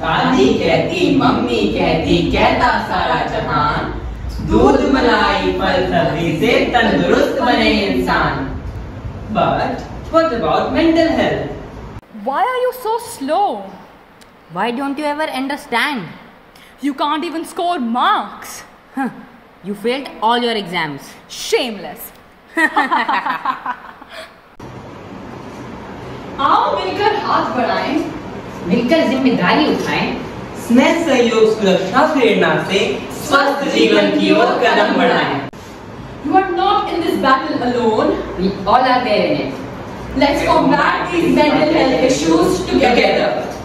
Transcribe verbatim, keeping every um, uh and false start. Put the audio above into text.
दादी कहती, मम्मी कहती, कहता सारा जहान, दूध मलाई फल सब्जी से तंदुरुस्त बने इंसान. But what about mental health? Why are you so slow? Why don't you ever understand? You can't even score marks. Huh. You failed all your exams. Shameless. आओ मिलकर हाथ बढ़ाएं, मिलकर जिम्मेदारी उठाएं, स्नेह सहयोग सुरक्षा प्रेरणा से स्वस्थ जीवन की ओर कदम बढ़ाएं. You are not in this battle alone. We all are there in it. Let's combat these mental health issues together.